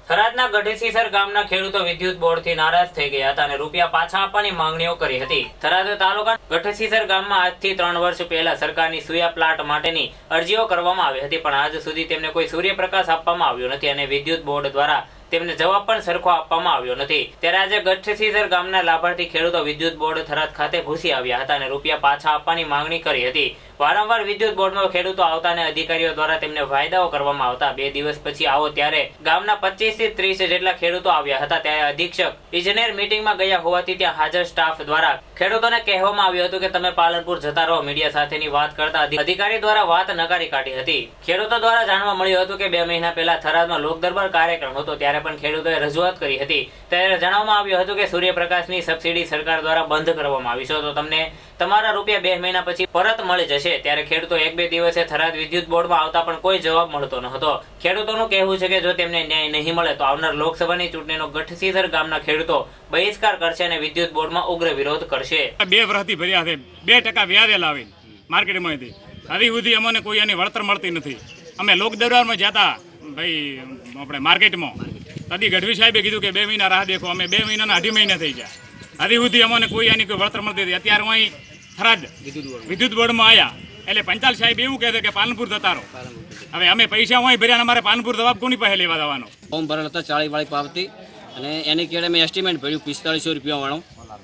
થરાદના ગઢસીસર ગામના ખેડૂતો વિદ્યુત બોર્ડથી નારાજ થઈ ગયા હતા અને રૂપિયા પાછા આપવાની માંગણીઓ કરી હતી। થરાદ તાલુકા ગઢસીસર ગામમાં આજથી 3 વર્ષ પહેલા સરકારની સૂર્ય પ્લાન્ટ માટેની અરજીઓ કરવામાં આવી હતી, પણ આજ સુધી તેમને કોઈ સૂર્યપ્રકાશ આપવામાં આવ્યો નથી અને વિદ્યુત બોર્ડ દ્વારા તેમને જવાબ પણ સરખો આપવામાં આવ્યો નથી। ત્યારે આજે ગઢસીસર ગામના લાભાર્થી ખેડૂતો વિદ્યુત બોર્ડ થરાદ ખાતે ઘૂસી આવ્યા હતા અને રૂપિયા પાછા આપવાની માંગણી કરી હતી। વારંવાર વિદ્યુત બોર્ડમાં ખેડૂતો આવતા અને અધિકારીઓ દ્વારા તેમને વાયદાઓ કરવામાં આવતા। 2 દિવસ પછી આવો ત્યારે ગામના 25 થી 30 જેટલા ખેડૂતો આવ્યા હતા। ત્યારે અધિક્ષક ઇજનેર મીટિંગમાં ગયા હોવાથી ત્યાં હાજર સ્ટાફ દ્વારા ખેડૂતોને કહેવામાં આવ્યું હતું કે તમે પાલનપુર જતા રહો। મીડિયા સાથેની વાત કરતા અધિકારી દ્વારા વાત નકારી કાઢી હતી। ખેડૂતો દ્વારા જાણવા મળ્યું હતું કે 2 મહિના પહેલા થરાદમાં લોક દરબાર કાર્યક્રમ હતો, ત્યારે પણ ખેડૂતોએ રજૂઆત કરી હતી। ત્યારે જણાવવામાં આવ્યું હતું કે સૂર્યપ્રકાશની સબસિડી સરકાર દ્વારા બંધ કરવામાં આવી છે, તો તમને તમારા રૂપિયા 2 મહિના પછી પરત મળી જશે। ત્યારે ખેડૂતો 1-2 દિવસે થરાદ વિદ્યુત બોર્ડમાં આવતા પણ કોઈ જવાબ મળતો ન હતો। ખેડૂતોનું કહેવું છે કે જો તેમને ન્યાય નહીં મળે તો આવનાર લોકસભાની ચૂંટણીનો ગઢસીસર ગામના ખેડૂતો બહિષ્કાર કરશે અને વિદ્યુત બોર્ડમાં ઉગ્ર વિરોધ કરશે। 2 વર્ષથી ભર્યા છે, 2% વ્યાજે લાવીને માર્કેટમાંથી હજી સુધી અમને કોઈ એની વળતર મળતી નથી। અમે લોક દરબારમાં જતા ભાઈ આપણે માર્કેટમાં, તદી ગઢવી સાહેબે કીધું કે 2 મહિના રાહ દેખો। અમે 2 મહિનાના 2.5 મહિના થઈ ગયા, હજી સુધી અમને કોઈ એની કોઈ વળતર મળતી નથી। અત્યારે અહીં થરાદ વિદ્યુત બોર્ડમાં આવ્યા એટલે પંચાલ સાહેબ એવું કહે છે કે પાલનપુર જતા રહો। હવે અમે પૈસા હોય ભર્યા, અમારે પાલનપુર જવાબ કોની પાસે લેવા જવાનો? ફોર્મ ભરેલ હતા 40 વાળી પાવતી, અને એની કેળે મેં એસ્ટિમેટ ભર્યું 4500 રૂપિયા વાળો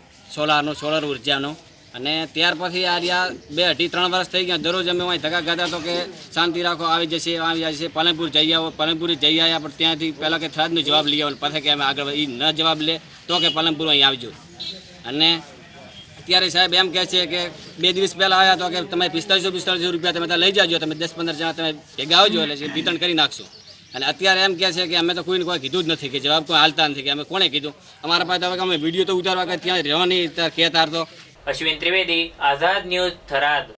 સોલાર ઉર્જાનો। અને ત્યાર પછી આ રહ્યા 2-3 વર્ષ થઈ ગયા। દરરોજ અમે અહીં ધક્કા ખાતા તો કે શાંતિ રાખો, આવી જશે પાલનપુર જઈ આવો। પાલનપુર જઈ આવ્યા, પણ ત્યાંથી પહેલાં કે થરાદનો જવાબ લઈ આવો, પછી કે અમે આગળ એ ન જવાબ લે તો કે પાલનપુર અહીં આવજો। અને અત્યારે સાહેબ એમ કહે છે કે 2 દિવસ પહેલાં આવ્યા તો કે તમે 4500 રૂપિયા તમે ત્યાં લઈ જાજો, તમે 10-15 જણા તમે ભેગા આવજો એટલે વિતરણ કરી નાખશો। અને અત્યારે એમ કહે છે કે અમે તો કોઈને કોઈ કીધું જ નથી, કે જવાબ કોઈ હાલતા નથી, કે અમે કોણે કીધું? અમારા પાસે હવે અમે વિડીયો તો ઉતારવા કે ત્યાં રહેવાની કહેતા તો। અશ્વિન ત્રિવેદી, આઝાદ ન્યૂઝ, થરાદ।